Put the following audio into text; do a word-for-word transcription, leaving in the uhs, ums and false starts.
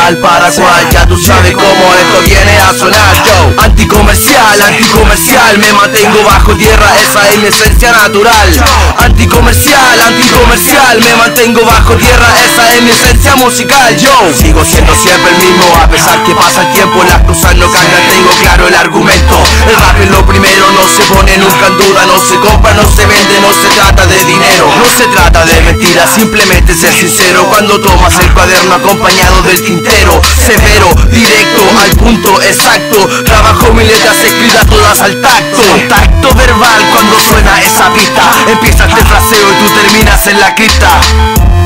tal para cual. Ya tú sabes cómo esto viene a sonar. Yo, anticomercial, anticomercial, me mantengo bajo tierra, esa es mi esencia natural. Anticomercial, anticomercial, me mantengo bajo tierra, esa es mi esencia musical. Yo sigo siendo siempre el mismo, a pesar que pasa el tiempo, las cosas no cambian, tengo claro el argumento. El rap es lo primero, no se pone nunca en duda, no se compra, no se vende, no se trata de dinero, no se trata de mentiras, simplemente ser sincero. Cuando tomas el cuaderno acompañado del tintero, severo, directo, al punto exacto, trabajo mis letras escritas todas al tacto. Contacto verbal cuando suena esa pista, empieza este fraseo y tú terminas en la cripta.